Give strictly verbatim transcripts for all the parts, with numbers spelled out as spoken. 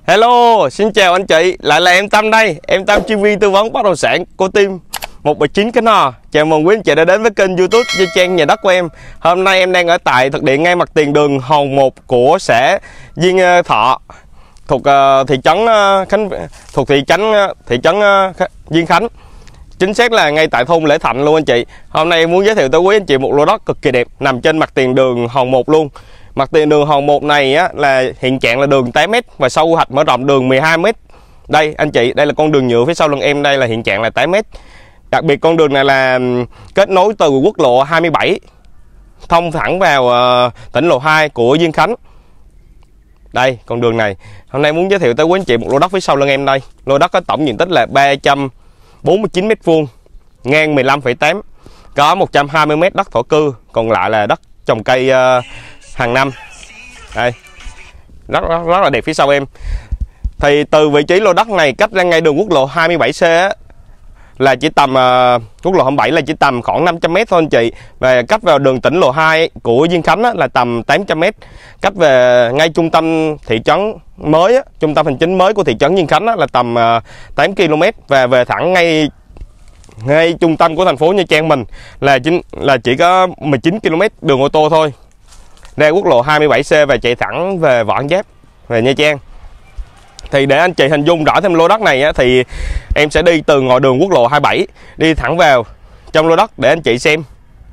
Hello, xin chào anh chị, lại là em Tâm đây, em Tâm chuyên viên tư vấn bất động sản của team một bảy chín Khánh Hòa. Chào mừng quý anh chị đã đến với kênh YouTube Nha Trang Nhà Đất của em. Hôm nay em đang ở tại thực địa ngay mặt tiền đường Hòn một của xã Diên Thọ, thuộc uh, thị trấn uh, Khánh thuộc thị trấn uh, thị trấn uh, Diên Khánh. Chính xác là ngay tại thôn Lễ Thạnh luôn anh chị. Hôm nay em muốn giới thiệu tới quý anh chị một lô đất cực kỳ đẹp nằm trên mặt tiền đường Hòn một luôn. Mặt tiền đường Hòn một này á, là hiện trạng là đường tám mét và sau quy hoạch mở rộng đường mười hai mét. Đây anh chị, đây là con đường nhựa phía sau lưng em, đây là hiện trạng là tám mét. Đặc biệt con đường này là kết nối từ quốc lộ hai mươi bảy thông thẳng vào uh, tỉnh lộ hai của Diên Khánh. Đây con đường này. Hôm nay muốn giới thiệu tới quý anh chị một lô đất phía sau lưng em đây. Lô đất có tổng diện tích là ba trăm bốn mươi chín mét vuông, ngang mười lăm phẩy tám, có một trăm hai mươi mét đất thổ cư, còn lại là đất trồng cây uh, hàng năm. Đây rất, rất rất là đẹp phía sau em. Thì từ vị trí lô đất này cách ra ngay đường quốc lộ hai mươi bảy C á, là chỉ tầm uh, quốc lộ hai mươi bảy là chỉ tầm khoảng năm trăm mét thôi anh chị. Và cách vào đường tỉnh lộ hai của Diên Khánh á, là tầm tám trăm mét. Cách về ngay trung tâm thị trấn mới á, trung tâm hành chính mới của thị trấn Diên Khánh á, là tầm uh, tám ki lô mét. Và về thẳng ngay ngay trung tâm của thành phố Nha Trang mình là chính là chỉ có mười chín ki lô mét đường ô tô thôi, ra quốc lộ hai mươi bảy C và chạy thẳng về Võ An Giáp, về Nha Trang. Thì để anh chị hình dung rõ thêm lô đất này á, thì em sẽ đi từ ngoài đường quốc lộ hai mươi bảy đi thẳng vào trong lô đất để anh chị xem.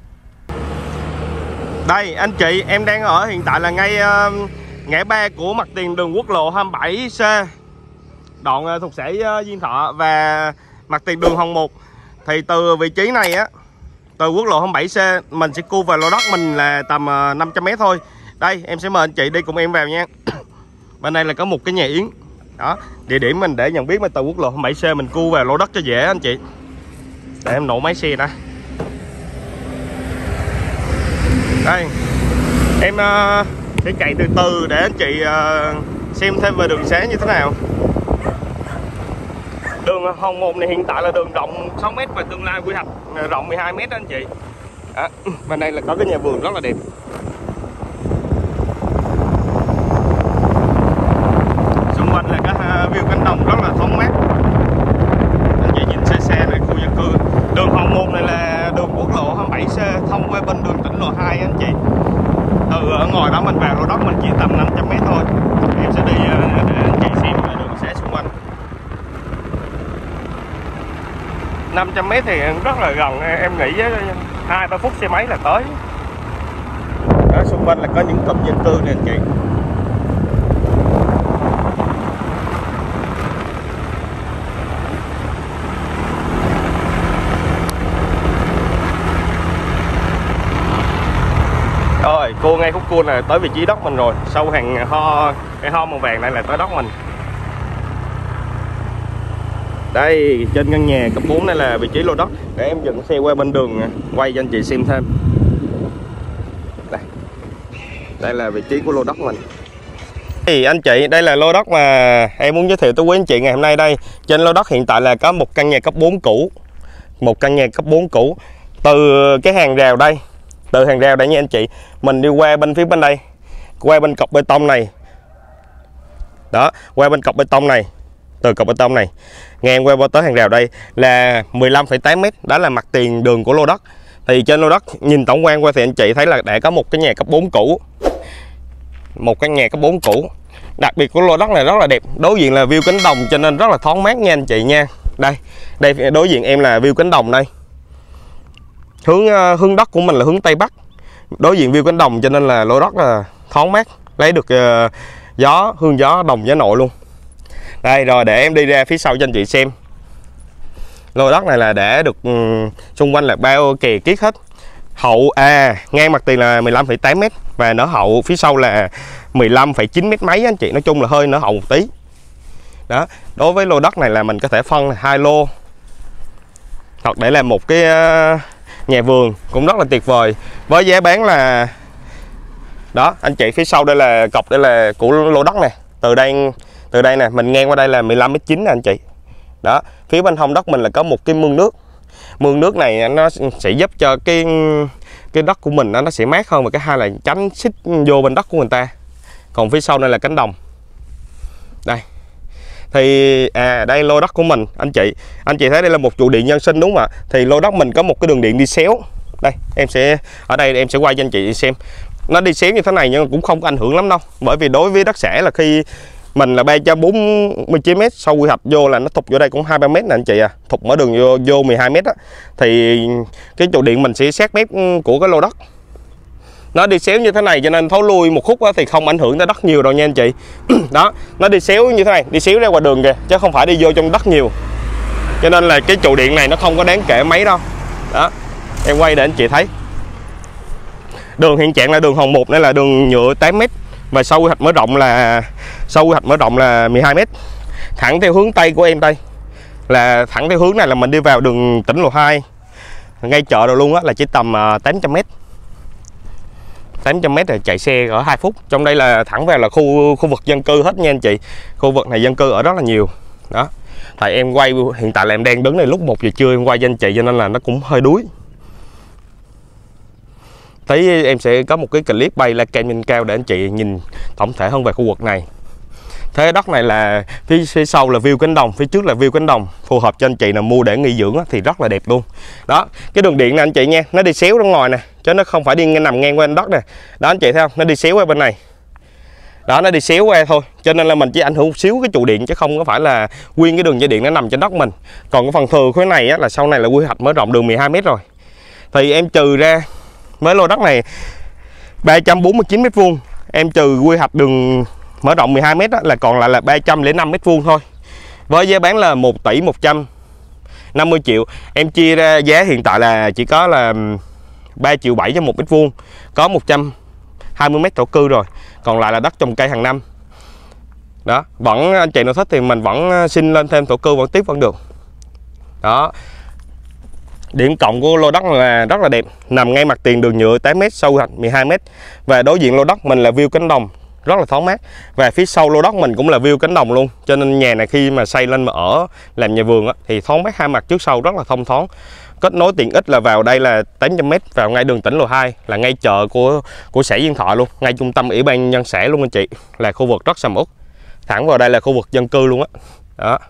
Đây anh chị, em đang ở hiện tại là ngay uh, ngã ba của mặt tiền đường quốc lộ hai mươi bảy C, đoạn uh, thuộc xã uh, Diên Thọ và mặt tiền đường Hòn một. Thì từ vị trí này á, từ quốc lộ hai mươi bảy C mình sẽ cua vào lô đất mình là tầm uh, năm trăm mét thôi. Đây em sẽ mời anh chị đi cùng em vào nha. Bên đây là có một cái nhà yến. Đó, địa điểm mình để nhận biết mà từ quốc lộ hai mươi bảy C mình cua vào lô đất cho dễ anh chị. Để em nổ máy xe nè. Đây em uh, sẽ chạy từ từ để anh chị uh, xem thêm về đường xá như thế nào. Đường Hòn một này hiện tại là đường rộng sáu mét và tương lai quy hoạch rộng mười hai mét đó anh chị. Đó, bên đây là có cái nhà vườn rất là đẹp. Xung quanh là cái view cánh đồng rất là thoáng mát. Anh chị nhìn xe xe này, khu dân cư. Đường Hòn một này là đường quốc lộ hai mươi bảy C thông qua bên đường tỉnh lộ hai anh chị. Từ ở ngoài đó mình vào lô đất mình chỉ tầm năm trăm mét thôi. Em sẽ đi để anh chị xem đường xá xung quanh. năm trăm mét thì rất là gần, em nghĩ hai ba phút xe máy là tới. Đó, xung quanh là có những cụm dân cư nè anh chị. Rồi, cua ngay khúc cua này tới vị trí đất mình rồi. Sau hàng ho, cái ho màu vàng này là tới đất mình. Đây, trên căn nhà cấp bốn này là vị trí lô đất. Để em dừng xe qua bên đường quay cho anh chị xem thêm. Đây, đây là vị trí của lô đất mình. Thì anh chị, đây là lô đất mà em muốn giới thiệu tới quý anh chị ngày hôm nay đây. Trên lô đất hiện tại là có một căn nhà cấp bốn cũ. Một căn nhà cấp bốn cũ. Từ cái hàng rào đây, từ hàng rào đây nha anh chị, mình đi qua bên phía bên đây, qua bên cọc bê tông này. Đó, qua bên cọc bê tông này, từ cọc bê tông này ngang qua tới hàng rào đây là mười lăm phẩy tám mét. Đó là mặt tiền đường của lô đất. Thì trên lô đất nhìn tổng quan qua thì anh chị thấy là đã có một cái nhà cấp bốn cũ, một cái nhà cấp bốn cũ. Đặc biệt của lô đất này rất là đẹp, đối diện là view cánh đồng cho nên rất là thoáng mát nha anh chị nha. Đây, đây đối diện em là view cánh đồng đây. Hướng hướng đất của mình là hướng tây bắc, đối diện view cánh đồng cho nên là lô đất là thoáng mát, lấy được uh, gió, hương gió đồng gió nội luôn. Đây rồi để em đi ra phía sau cho anh chị xem. Lô đất này là đã được um, xung quanh là bao kè kiết hết. Hậu à ngang mặt tiền là mười lăm phẩy tám mét và nở hậu phía sau là mười lăm phẩy chín mét mấy anh chị, nói chung là hơi nở hậu một tí. Đó, đối với lô đất này là mình có thể phân là hai lô, hoặc để làm một cái uh, nhà vườn cũng rất là tuyệt vời với giá bán là đó anh chị. Phía sau đây là cọc, đây là của lô đất này, từ đây từ đây nè mình ngang qua đây là mười lăm mét chín nè anh chị. Đó, phía bên hông đất mình là có một cái mương nước. Mương nước này nó sẽ giúp cho cái cái đất của mình nó sẽ mát hơn, và cái hai là tránh xích vô bên đất của người ta. Còn phía sau đây là cánh đồng. Đây, Thì à đây lô đất của mình anh chị. Anh chị thấy đây là một trụ điện nhân sinh đúng không ạ? Thì lô đất mình có một cái đường điện đi xéo. Đây em sẽ ở đây em sẽ quay cho anh chị xem. Nó đi xéo như thế này nhưng cũng không có ảnh hưởng lắm đâu. Bởi vì đối với đất sẻ là khi mình là ba trăm bốn mươi chín mét, sau quy hoạch vô là nó thụt vô đây cũng hai ba mét nè anh chị à. Thụt mở đường vô, vô mười hai mét á. Thì cái trụ điện mình sẽ sát mép của cái lô đất. Nó đi xéo như thế này cho nên thối lui một khúc á, thì không ảnh hưởng tới đất nhiều đâu nha anh chị. Đó, nó đi xéo như thế này, đi xéo ra ngoài đường kìa, chứ không phải đi vô trong đất nhiều. Cho nên là cái trụ điện này nó không có đáng kể mấy đâu. Đó, em quay để anh chị thấy. Đường hiện trạng là đường Hòn một, đây là đường nhựa tám mét. Và sau quy hoạch mở rộng là sau quy hoạch mở rộng là mười hai mét. Thẳng theo hướng Tây của em đây. Là thẳng theo hướng này là mình đi vào đường tỉnh lộ hai. Ngay chợ rồi luôn á là chỉ tầm tám trăm mét. tám trăm mét là chạy xe ở hai phút. Trong đây là thẳng vào là khu khu vực dân cư hết nha anh chị. Khu vực này dân cư ở rất là nhiều. Đó. Tại em quay hiện tại là em đang đứng này lúc một giờ trưa em quay cho anh chị cho nên là nó cũng hơi đuối. Tí em sẽ có một cái clip bay lên kênh trên cao để anh chị nhìn tổng thể hơn về khu vực này. Thế đất này là phía, phía sau là view cánh đồng, phía trước là view cánh đồng, phù hợp cho anh chị nào mua để nghỉ dưỡng thì rất là đẹp luôn. Đó, cái đường điện này anh chị nha, nó đi xéo ra ngoài nè, chứ nó không phải đi nằm ngang qua đất nè. Đó anh chị thấy không? Nó đi xéo qua bên này. Đó, nó đi xéo qua thôi, cho nên là mình chỉ ảnh hưởng một xíu cái trụ điện chứ không có phải là nguyên cái đường dây điện nó nằm trên đất mình. Còn cái phần thừa khối này á, là sau này là quy hoạch mở rộng đường mười hai mét rồi. Thì em trừ ra với lô đất này ba trăm bốn mươi chín mét vuông, em trừ quy hoạch đường mở rộng mười hai mét là còn lại là ba trăm lẻ năm mét vuông thôi. Với giá bán là một tỷ một trăm năm mươi triệu. Em chia ra giá hiện tại là chỉ có là ba triệu bảy cho một mét vuông. Có một trăm hai mươi mét thổ cư rồi. Còn lại là đất trồng cây hàng năm. Đó, vẫn anh chị nào thích thì mình vẫn xin lên thêm thổ cư vẫn tiếp vẫn được. Đó. Điểm cộng của lô đất là rất là đẹp, nằm ngay mặt tiền đường nhựa tám mét, sâu mười hai mét. Và đối diện lô đất mình là view cánh đồng rất là thoáng mát. Và phía sau lô đất mình cũng là view cánh đồng luôn. Cho nên nhà này khi mà xây lên mà ở làm nhà vườn á, thì thoáng mát hai mặt trước sau rất là thông thoáng. Kết nối tiện ích là vào đây là tám trăm mét, vào ngay đường tỉnh lộ hai, là ngay chợ của của xã Diên Thọ luôn, ngay trung tâm ủy ban nhân xã luôn anh chị. Là khu vực rất sầm uất. Thẳng vào đây là khu vực dân cư luôn á. Đó. Đó.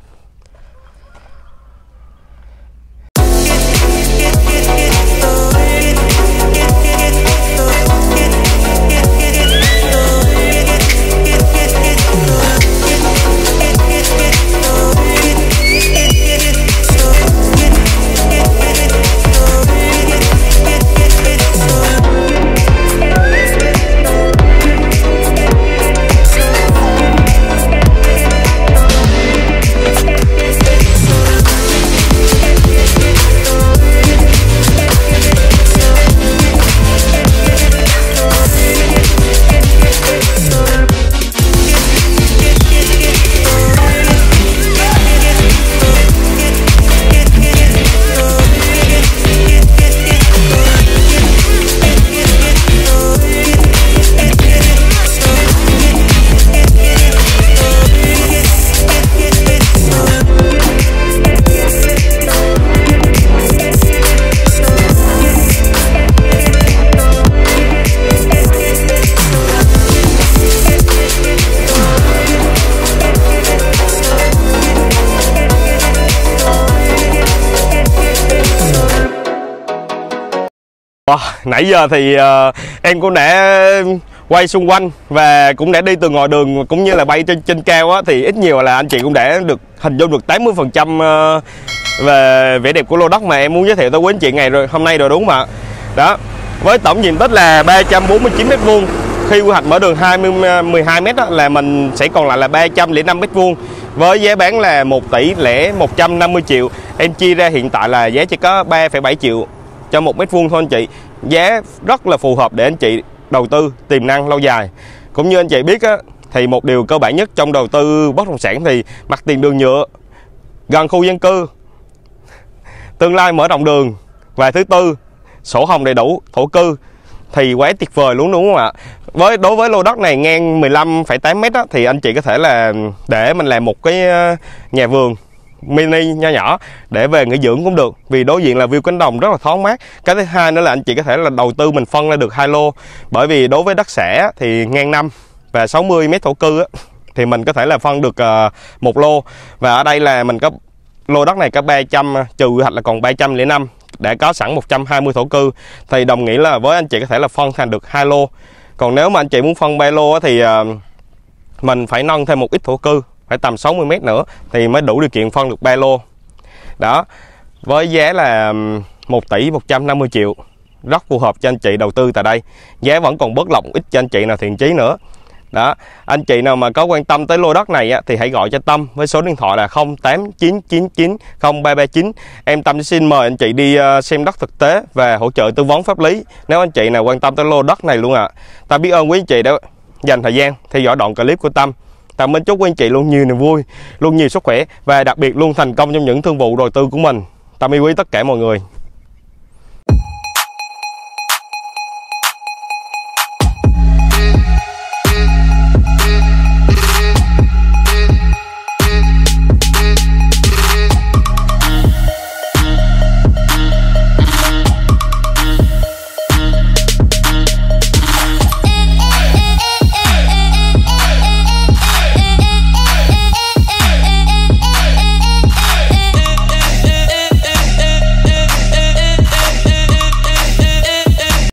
Oh, nãy giờ thì uh, em cũng đã quay xung quanh và cũng đã đi từ ngoài đường cũng như là bay trên trên cao á, thì ít nhiều là anh chị cũng đã được hình dung được tám mươi phần trăm uh, về vẻ đẹp của lô đất mà em muốn giới thiệu tới quý anh chị ngày rồi hôm nay rồi đúng không ạ? Đó, với tổng diện tích là ba trăm bốn mươi chín mét vuông, khi quy hoạch mở đường hai mươi mười hai mét là mình sẽ còn lại là ba trăm lẻ năm mét vuông với giá bán là một tỷ lẻ một trăm năm mươi triệu. Em chia ra hiện tại là giá chỉ có ba phẩy bảy triệu cho một mét vuông thôi anh chị. Giá rất là phù hợp để anh chị đầu tư tiềm năng lâu dài. Cũng như anh chị biết á, thì một điều cơ bản nhất trong đầu tư bất động sản thì mặt tiền đường nhựa, gần khu dân cư, tương lai mở rộng đường, và thứ tư sổ hồng đầy đủ, thổ cư thì quá tuyệt vời luôn đúng không ạ? Với đối với lô đất này ngang mười lăm phẩy tám mét á, thì anh chị có thể là để mình làm một cái nhà vườn mini nho nhỏ để về nghỉ dưỡng cũng được, vì đối diện là view cánh đồng rất là thoáng mát. Cái thứ hai nữa là anh chị có thể là đầu tư mình phân ra được hai lô, bởi vì đối với đất sẻ thì ngang năm và sáu mươi mét thổ cư á, thì mình có thể là phân được uh, một lô. Và ở đây là mình có lô đất này có ba trăm trừ quy hoạch là còn ba trăm lẻ năm, đã có sẵn một trăm hai mươi thổ cư, thì đồng nghĩa là với anh chị có thể là phân thành được hai lô. Còn nếu mà anh chị muốn phân ba lô thì uh, mình phải nâng thêm một ít thổ cư, phải tầm sáu mươi mét nữa thì mới đủ điều kiện phân được ba lô. Đó, với giá là một tỷ một trăm năm mươi triệu, rất phù hợp cho anh chị đầu tư tại đây. Giá vẫn còn bớt lọc ít cho anh chị nào thiện chí nữa. Đó, anh chị nào mà có quan tâm tới lô đất này á, thì hãy gọi cho Tâm với số điện thoại là không tám chín chín chín không ba ba chín. Em Tâm xin mời anh chị đi xem đất thực tế và hỗ trợ tư vấn pháp lý nếu anh chị nào quan tâm tới lô đất này luôn ạ. À. Ta biết ơn quý anh chị đã dành thời gian theo dõi đoạn clip của Tâm. Tâm mến chúc quý anh chị luôn nhiều niềm vui, luôn nhiều sức khỏe và đặc biệt luôn thành công trong những thương vụ đầu tư của mình. Tâm yêu quý tất cả mọi người.